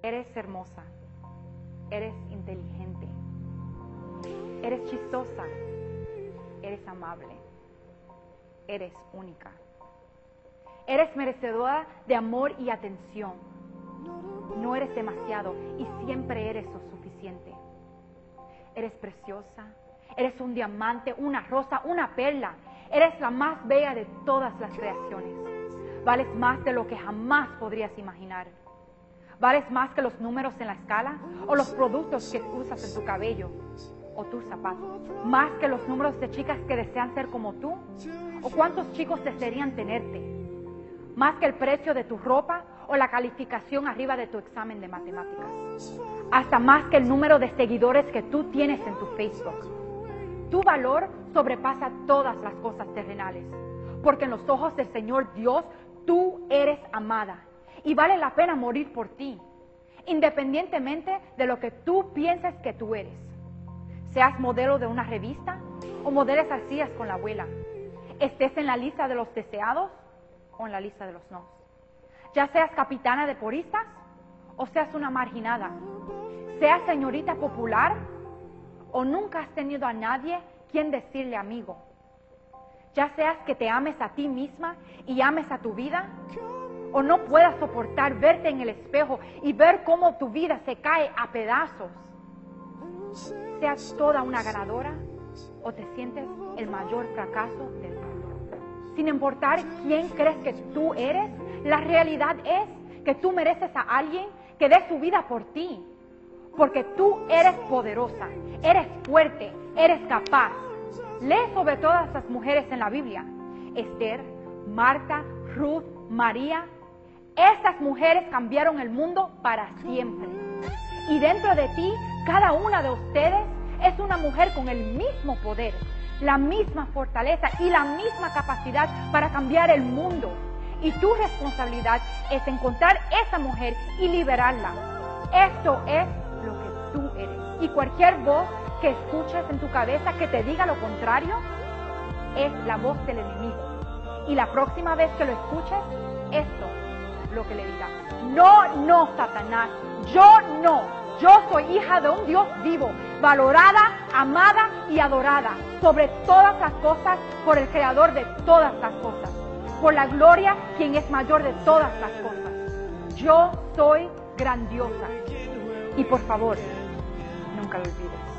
Eres hermosa, eres inteligente, eres chistosa, eres amable, eres única. Eres merecedora de amor y atención. No eres demasiado y siempre eres lo suficiente. Eres preciosa, eres un diamante, una rosa, una perla. Eres la más bella de todas las creaciones. Vales más de lo que jamás podrías imaginar. Vales más que los números en la escala o los productos que usas en tu cabello o tus zapatos. Más que los números de chicas que desean ser como tú o cuántos chicos desearían tenerte. Más que el precio de tu ropa o la calificación arriba de tu examen de matemáticas. Hasta más que el número de seguidores que tú tienes en tu Facebook. Tu valor sobrepasa todas las cosas terrenales, porque en los ojos del Señor Dios, tú eres amada y vale la pena morir por ti, independientemente de lo que tú pienses que tú eres. Seas modelo de una revista o modeles arcillas con la abuela, estés en la lista de los deseados o en la lista de los no. Ya seas capitana de poristas o seas una marginada, seas señorita popular o nunca has tenido a nadie quien decirle amigo. Ya seas que te ames a ti misma y ames a tu vida, o no puedas soportar verte en el espejo y ver cómo tu vida se cae a pedazos. Seas toda una ganadora o te sientes el mayor fracaso del mundo. Sin importar quién crees que tú eres, la realidad es que tú mereces a alguien que dé su vida por ti. Porque tú eres poderosa, eres fuerte, eres capaz. Lee sobre todas las mujeres en la Biblia. Esther, Marta, Ruth, María. Estas mujeres cambiaron el mundo para siempre. Y dentro de ti, cada una de ustedes es una mujer con el mismo poder, la misma fortaleza y la misma capacidad para cambiar el mundo. Y tu responsabilidad es encontrar esa mujer y liberarla. Esto es lo que tú eres. Y cualquier voz que escuches en tu cabeza que te diga lo contrario, es la voz del enemigo. Y la próxima vez que lo escuches, esto es lo que le digas. No, Satanás, yo no. Yo soy hija de un Dios vivo, valorada, amada y adorada sobre todas las cosas por el Creador de todas las cosas. Por la gloria, quien es mayor de todas las cosas. Yo soy grandiosa. Y por favor, nunca lo olvides.